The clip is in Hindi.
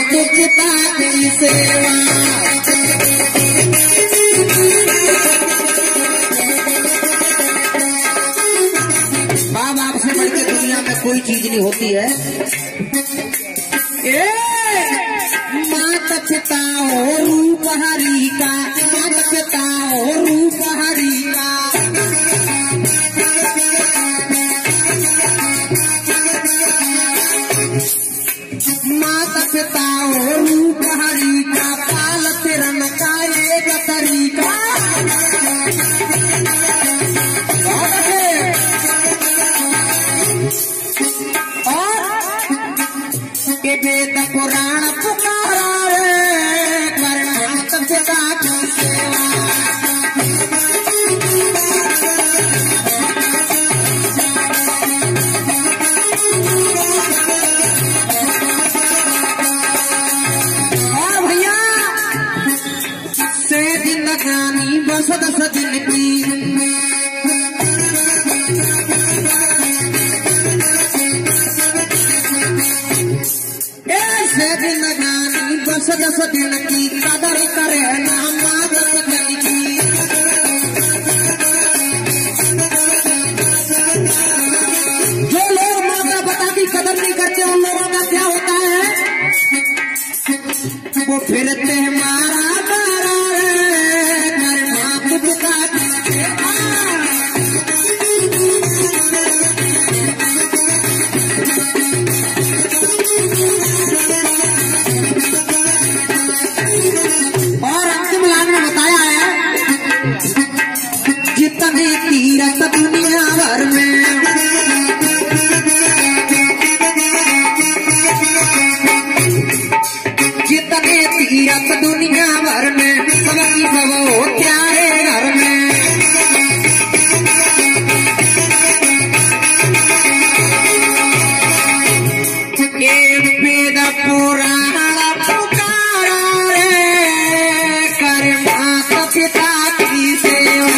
पिता की सेवा। माँ बाप से बढ़कर दुनिया में कोई चीज नहीं होती है। माता पिता हो रूप हरि का, माता पिता हो रूप हरि का। माता पिता हो रूप हरि का, पाल फिरन का एक तरीका। और वेद पुराण पुकारा कर माता पिता की सेवा। जिंदगानी बस 10 दिन की, ऐसे जिंदगानी बस 10 दिन की, कदर करे ना माँ 10 दिन की। जो लोग माता पिता की कदर नहीं करते उन लोगों का क्या होता है? वो फिरते मारा तीरथ दुनिया भर में, जितने तीरथ दुनिया भर में, सबकी भवो प्यारे घर में। वेद पुराण पुकारा कर माता पिता की सेवा।